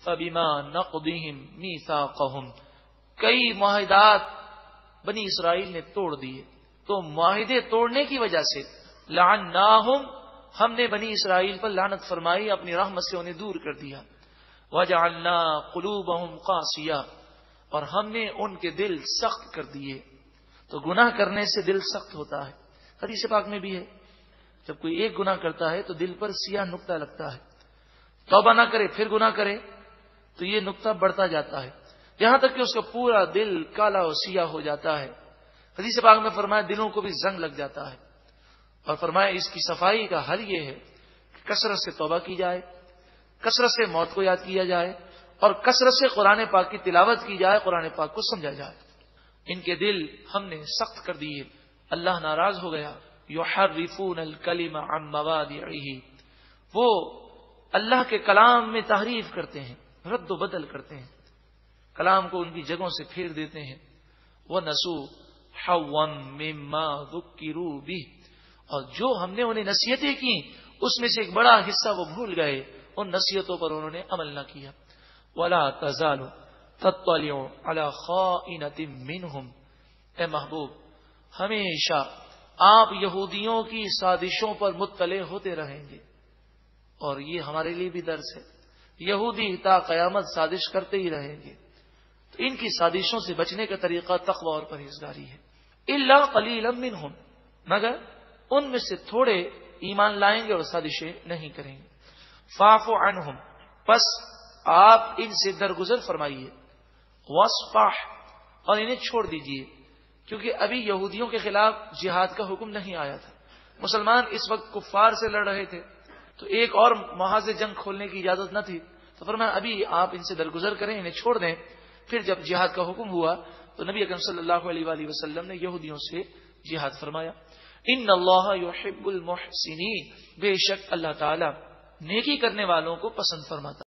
فبما نقضهم میثاقهم، کئی معاہدات بنی اسرائیل نے توڑ دیے، تو معاہدے توڑنے کی وجہ سے لعناہم، ہم نے بنی اسرائیل پر لعنت فرمائی، اپنی رحمت سے انہیں دور کر دیا۔ وجعلنا قلوبهم قاسیہ، اور ہم نے ان کے دل سخت کر دیے۔ تو گناہ کرنے سے دل سخت ہوتا ہے، حدیث پاک میں بھی ہے، جب کوئی ایک گناہ کرتا ہے تو دل پر سیاہ نقطہ لگتا ہے، توبہ نہ کرے پھر گناہ کرے تو یہ نقطہ بڑھتا جاتا ہے، یہاں تک کہ اس کا پورا دل کالا اور سیاہ ہو جاتا ہے۔ حدیث پاک میں فرمایا دلوں کو بھی زنگ لگ جاتا ہے، اور فرمایا اس کی صفائی کا حل یہ ہے کہ کثرت سے توبہ کی جائے، کثرت سے موت کو یاد کیا جائے، اور کثرت سے قرآن پاک کی تلاوت کی جائے، قرآن پاک کو سمجھا جائے۔ ان کے دل ہم نے سخت کر دیے، اللہ ناراض ہو گیا۔ یحرفون الکلم عن مواضعہ، وہ اللہ کے کلام میں تحریف کرتے ہیں، رد و بدل کرتے ہیں، کلام کو ان کی جگہوں سے پھیر دیتے ہیں۔ وَنَسُوا حَظًّا مِّمَّا ذُكِّرُوا بِهِ، اور جو ہم نے انہیں نصیحتیں کی اس میں سے ایک بڑا حصہ وہ بھول گئے، ان نصیحتوں پر انہوں نے عمل نہ کیا۔ وَلَا تَزَالُ تَطَّلِعُ عَلَى خَائِنَةٍ مِّنْهُمْ، اے محبوب ہمیشہ آپ یہودیوں کی سازشوں پر مطلع ہوتے رہیں گے، اور یہ ہمارے لیے بھی درس ہے، یہودی تا قیامت سازش کرتے ہی رہیں گے، تو ان کی سازشوں سے بچنے کا طریقہ تقوی اور پرہیزگاری ہے۔ الا قلیلا منہم، مگر ان میں سے تھوڑے ایمان لائیں گے اور سازشیں نہیں کریں گے۔ فاعف عنہم، پس آپ ان سے درگزر فرمائیے، واصفح، اور انہیں چھوڑ دیجئے، کیونکہ ابھی یہودیوں کے خلاف جہاد کا حکم نہیں آیا تھا، مسلمان اس وقت کفار سے لڑ رہے تھے، تو ایک اور محاذ جنگ کھولنے کی اجازت نہ تھی، تو فرمایا ابھی آپ ان سے درگزر کریں، انہیں چھوڑ دیں۔ پھر جب جہاد کا حکم ہوا تو نبی اکرم صلی اللہ علیہ وآلہ وسلم نے یہودیوں سے جہاد فرمایا۔ ان اللہ یحب المحسنین، بے شک اللہ تعالی نیکی کرنے والوں کو پسند فرماتا